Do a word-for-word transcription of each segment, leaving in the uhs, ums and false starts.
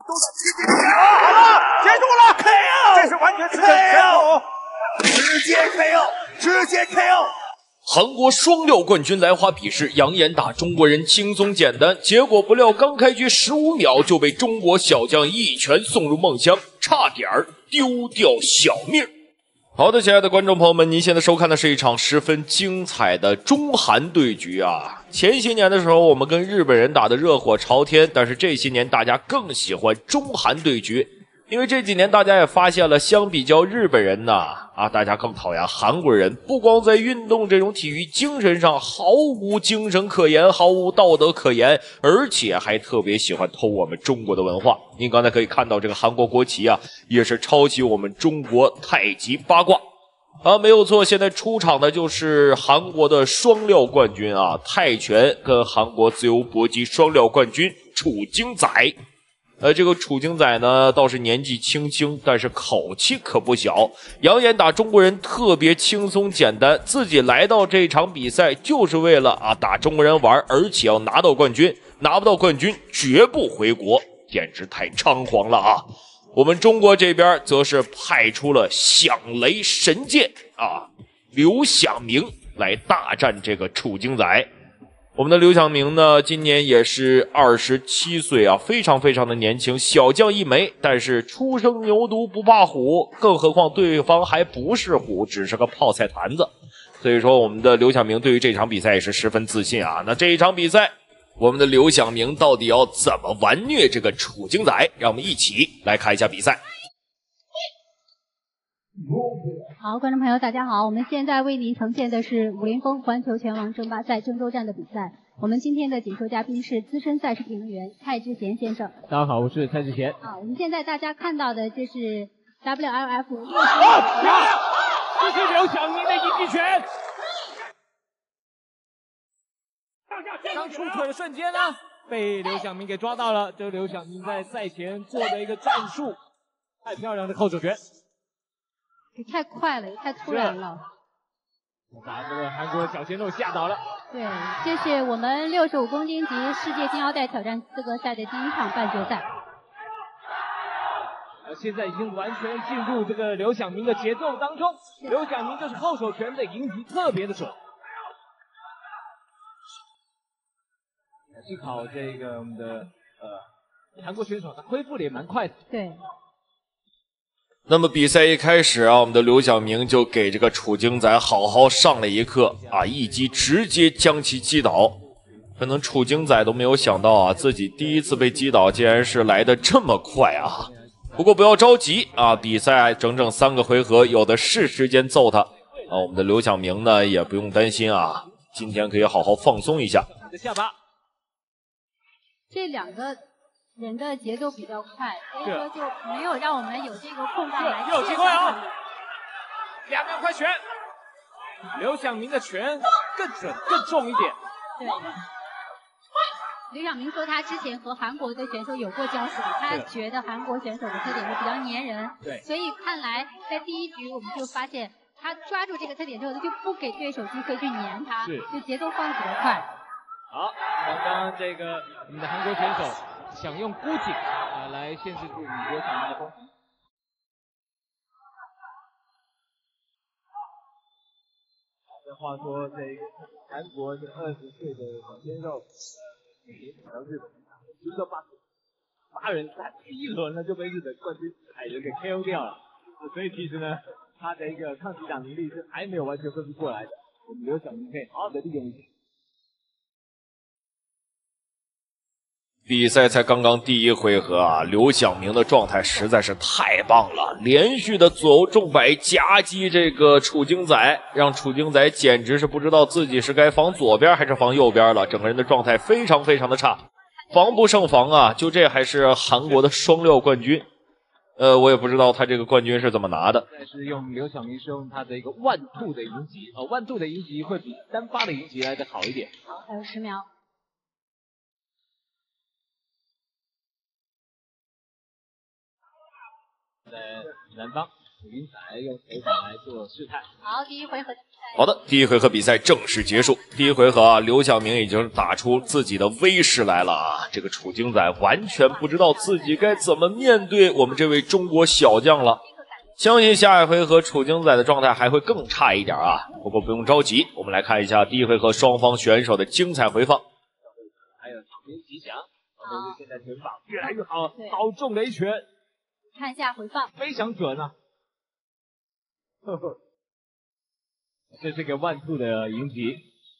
都在直接 K O， 好了，结束了 K O， 这是完全是 K O， 直接 K O， 直接 K O。 韩国双料冠军来华比试，扬言打中国人轻松简单，结果不料刚开局十五秒就被中国小将一拳送入梦乡，差点丢掉小命。好的，亲爱的观众朋友们，您现在收看的是一场十分精彩的中韩对局啊！前些年的时候，我们跟日本人打得热火朝天，但是这些年大家更喜欢中韩对局，因为这几年大家也发现了，相比较日本人呐，啊，大家更讨厌韩国人，不光在运动这种体育精神上毫无精神可言，毫无道德可言，而且还特别喜欢偷我们中国的文化。您刚才可以看到这个韩国国旗啊，也是抄袭我们中国太极八卦啊，没有错。现在出场的就是韩国的双料冠军啊，泰拳跟韩国自由搏击双料冠军楚京宰。呃，这个楚京宰呢，倒是年纪轻轻，但是口气可不小，扬言打中国人特别轻松简单，自己来到这场比赛就是为了啊打中国人玩，而且要拿到冠军，拿不到冠军绝不回国，简直太猖狂了啊！我们中国这边则是派出了响雷神剑啊，刘响明来大战这个楚京宰。我们的刘响明呢，今年也是二十七岁啊，非常非常的年轻，小将一枚。但是初生牛犊不怕虎，更何况对方还不是虎，只是个泡菜坛子。所以说，我们的刘响明对于这场比赛也是十分自信啊。那这一场比赛，我们的刘响明到底要怎么玩虐这个楚京宰？让我们一起来看一下比赛。 好，观众朋友，大家好，我们现在为您呈现的是武林风环球拳王争霸赛郑州站的比赛。我们今天的解说嘉宾是资深赛事评论员蔡志贤先生。 大家好，我是蔡志贤。 啊，我们现在大家看到的这是 W L F 六十。 这是刘响明的一击拳。刚出腿的瞬间呢，被刘响明给抓到了。这刘响明在赛前做的一个战术，太漂亮的后手拳。 也太快了，也太突然了， 把这个韩国的小鲜肉吓倒了。 对，这是我们六十五公斤级世界金腰带挑战资格赛的第一场半决赛。 呃，现在已经完全进入这个刘响明的节奏当中。刘响明就是后手拳的迎击特别的准。幸好这个我们的呃韩国选手他恢复的也蛮快的。 对。 那么比赛一开始啊，我们的刘响明就给这个楚京宰好好上了一课啊，一击直接将其击倒。可能楚京宰都没有想到啊，自己第一次被击倒竟然是来得这么快啊！不过不要着急啊，比赛整整三个回合，有的是时间揍他啊。我们的刘响明呢也不用担心啊，今天可以好好放松一下。 下巴， 这两个人的节奏比较快，所以说就没有让我们有这个空档来有机会啊！两个快拳，刘响明的拳更准更重一点。 对，刘响明说他之前和韩国的选手有过交手，他觉得韩国选手的特点是比较粘人， 对， 所以看来在第一局我们就发现他抓住这个特点之后，他就不给对手机会去粘他，就节奏放得比较快。 好，刚刚这个我们的韩国选手想用箍颈啊来限制住我们刘响明的攻击。这话说，这个韩国这二十岁的小鲜肉也打到日本，十个八八人战，第一轮呢就被日本冠军海人给 K O 掉了。所以其实呢，他的一个抗击打能力是还没有完全恢复过来的。我们刘响明可以好好的利用一下。 比赛才刚刚第一回合啊，刘响明的状态实在是太棒了，连续的左右重摆夹击这个楚京宰，让楚京宰简直是不知道自己是该防左边还是防右边了，整个人的状态非常非常的差，防不胜防啊！就这还是韩国的双料冠军，呃，我也不知道他这个冠军是怎么拿的。 但是用刘响明是用他的一个万兔的迎击，呃，万兔的迎击会比单发的迎击来的好一点。 好，还有十秒。 在南方楚金仔用腿法来做试探。 好，第一回合的比赛。 好的，第一回合比赛正式结束。第一回合啊，刘晓明已经打出自己的威势来了啊！这个楚金仔完全不知道自己该怎么面对我们这位中国小将了。相信下一回合楚金仔的状态还会更差一点啊！不过不用着急，我们来看一下第一回合双方选手的精彩回放。 还有场边吉祥，场边现在拳法越来越好，好重的一拳。 看一下回放， 非常准啊！呵呵，这是个万兔的迎击。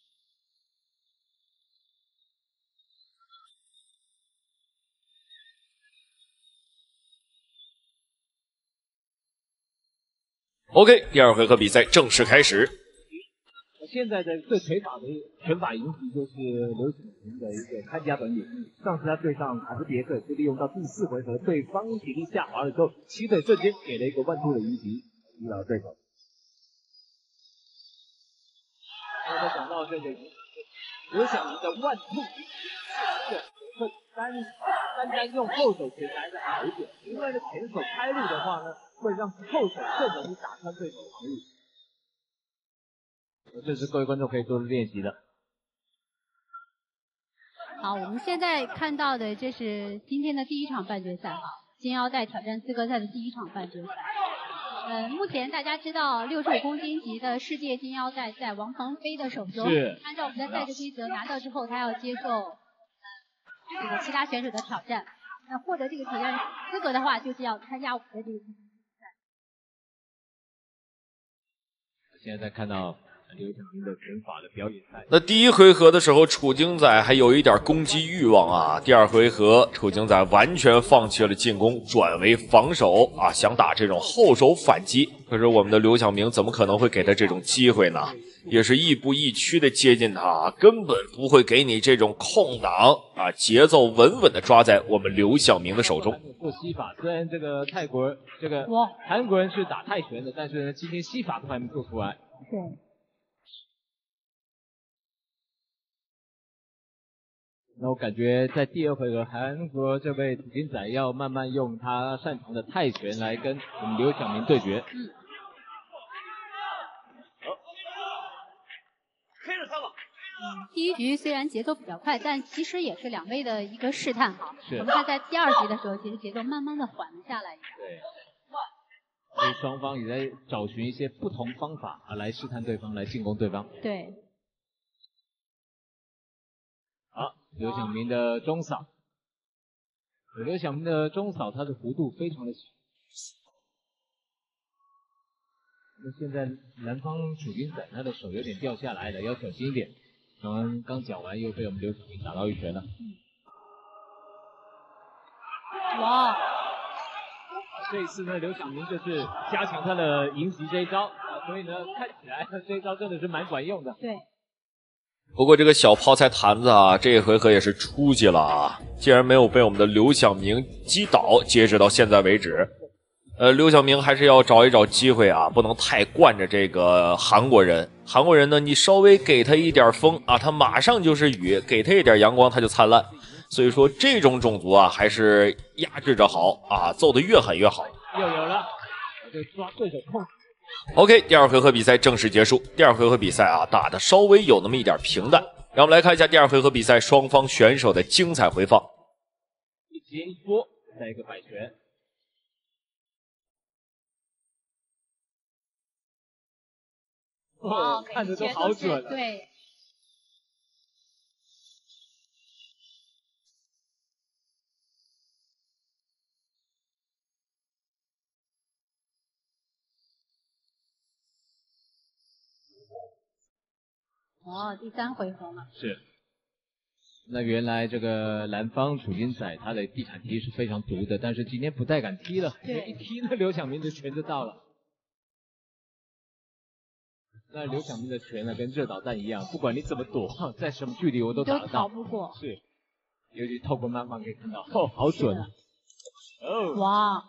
OK， 第二回合比赛正式开始。 现在的对腿法的拳法迎击就是刘晓明的一个看家本领。上次他对上卡斯别克，就利用到第四回合对方体力下滑的时候，起腿瞬间给了一个万兔的迎击，击倒对手。刚才讲到这个刘晓明的万兔，这个会单单单用后手拳来的好一点，因为呢前手开路的话呢，会让后手更容易打穿对手防御。这是各位观众可以多练习的。 好，我们现在看到的这是今天的第一场半决赛，金腰带挑战资格赛的第一场半决赛。呃，目前大家知道六十五公斤级的世界金腰带在王鹏飞的手中， 是按照我们的赛制规则，拿到之后他要接受呃这个其他选手的挑战。那获得这个挑战资格的话，就是要参加我们的这个比赛。 现在在看到刘晓明的拳法的表演赛。 那第一回合的时候，楚金仔还有一点攻击欲望啊。第二回合，楚金仔完全放弃了进攻，转为防守啊，想打这种后手反击。可是我们的刘晓明怎么可能会给他这种机会呢？也是亦步亦趋的接近他，根本不会给你这种空档啊，节奏稳稳的抓在我们刘晓明的手中。 做西法，虽然这个泰国人、这个韩国人是打泰拳的，但是呢，今天西法都还没做出来。 对。 那我感觉在第二回合，韩国这位楚金仔要慢慢用他擅长的泰拳来跟我们刘晓明对决。 嗯。 黑着他了。 嗯，第一局虽然节奏比较快，但其实也是两位的一个试探哈。 是。 我们看在第二局的时候，其实节奏慢慢的缓了下来。 对。所以双方也在找寻一些不同方法啊，来试探对方，来进攻对方。 对。 好，刘晓明的中扫，刘晓明的中扫，它的弧度非常的小。那现在南方楚金仔他的手有点掉下来了，要小心一点。刚刚刚讲完，又被我们刘晓明打到一拳了。 嗯、哇！ 这一次呢，刘晓明就是加强他的迎击这一招啊，所以呢，看起来这一招真的是蛮管用的。 对。 不过这个小泡菜坛子啊，这一回合也是出息了啊！竟然没有被我们的刘晓明击倒，截止到现在为止。呃，刘晓明还是要找一找机会啊，不能太惯着这个韩国人。韩国人呢，你稍微给他一点风啊，他马上就是雨；给他一点阳光，他就灿烂。所以说，这种种族啊，还是压制着好啊，揍得越狠越好。 又有了，就抓对手控。 OK， 第二回合比赛正式结束。第二回合比赛啊，打得稍微有那么一点平淡。让我们来看一下第二回合比赛双方选手的精彩回放。 一接一波，再一个摆拳。哦，看着都好准。 对。哦，第三回合了。 是。那原来这个南方楚金仔他的地毯踢是非常毒的，但是今天不太敢踢了， 对， 一踢那刘晓明的拳就到了。那刘晓明的拳呢，跟热导弹一样，不管你怎么躲，在什么距离我都打得到， 都逃不过。 是，尤其透过慢慢可以看到，哦，好准啊！哦， 哇！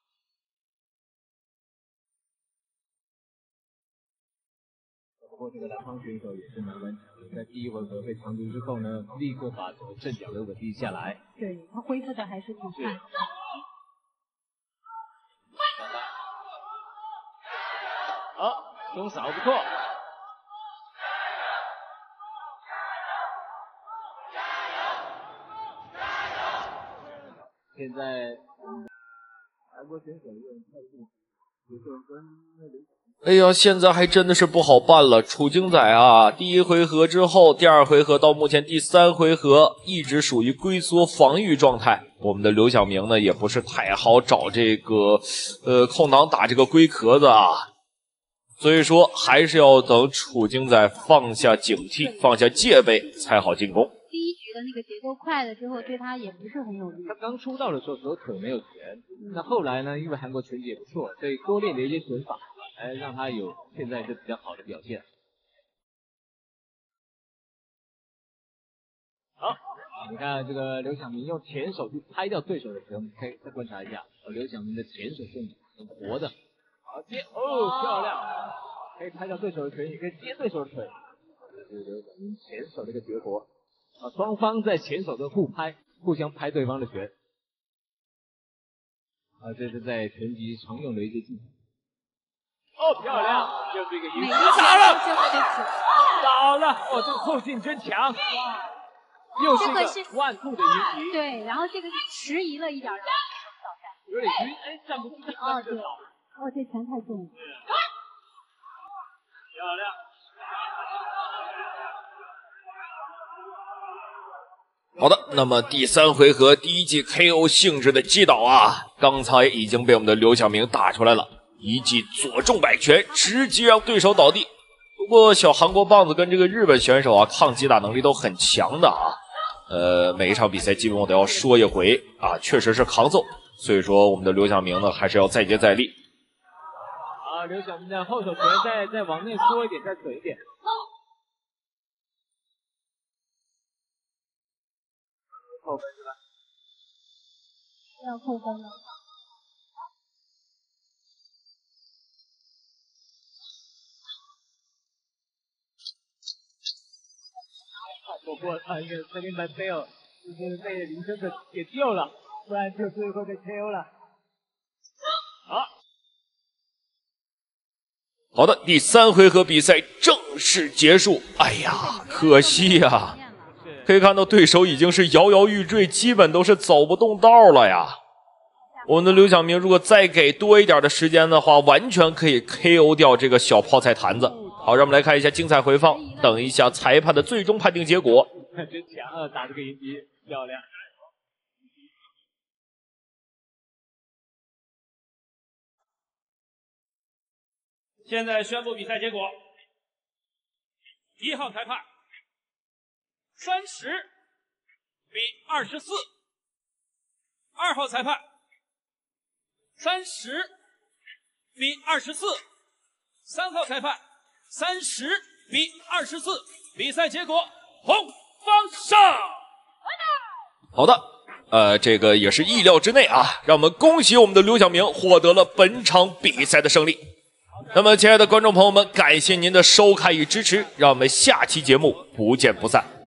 不过这个南方选手也是蛮顽强的，在第一回合被长毒之后呢，立刻把这个阵脚给稳定下来。 对，他恢复的还是挺快。 好，中扫不错。现在，嗯，韩国选手用快速节奏跟那刘。 哎呀，现在还真的是不好办了。楚京仔啊，第一回合之后，第二回合到目前第三回合一直属于龟缩防御状态。我们的刘晓明呢，也不是太好找这个呃空档打这个龟壳子啊，所以说还是要等楚京仔放下警惕、放下戒备才好进攻。 第一局的那个节奏快了之后，对他也不是很有利。 他刚出道的时候左腿没有拳，嗯、那后来呢，因为韩国拳击也不错，所以多练的一些拳法。哎，让他有现在一个比较好的表现。好，你看这个刘晓明用前手去拍掉对手的拳，我们可以再观察一下，刘晓明的前手是很活的。好接，哦，漂亮，可以拍掉对手的拳，也可以接对手的腿，这是刘晓明前手的一个绝活。啊，双方在前手的互拍，互相拍对方的拳。啊，这是在拳击常用的一些技巧。哦，漂亮，就是一个迎击，打了，打了，哦，这个后劲真强，又是一个万兔的迎击， 对，然后这个是迟疑了一点， 有点晕，哎，站不住， 哦，对，哦，这拳太重了， 漂亮。 好的，那么第三回合第一记 K O 性质的击倒啊，刚才已经被我们的刘晓明打出来了。一记左重摆拳，直接让对手倒地。不过小韩国棒子跟这个日本选手啊，抗击打能力都很强的啊。呃，每一场比赛基本我都要说一回啊，确实是扛揍。所以说我们的刘晓明呢，还是要再接再厉。 啊，刘晓明的后手拳再再往内缩一点，再准一点。扣分是吧？ 要扣分了。 不过啊，一个这边的 K O 就是被林森可给救了，不然就最后被 K O 了。好， 好的，第三回合比赛正式结束。哎呀，可惜呀、啊，可以看到对手已经是摇摇欲坠，基本都是走不动道了呀。我们的刘晓明如果再给多一点的时间的话，完全可以 K O 掉这个小泡菜坛子。好，让我们来看一下精彩回放，等一下裁判的最终判定结果。 真强啊，打这个迎击漂亮。 现在宣布比赛结果：一号裁判三十比二十四，二号裁判三十比二十四，三号裁判三十比二十四，比赛结果红方胜。 好的，呃，这个也是意料之内啊，让我们恭喜我们的刘晓明获得了本场比赛的胜利。那么，亲爱的观众朋友们，感谢您的收看与支持，让我们下期节目不见不散。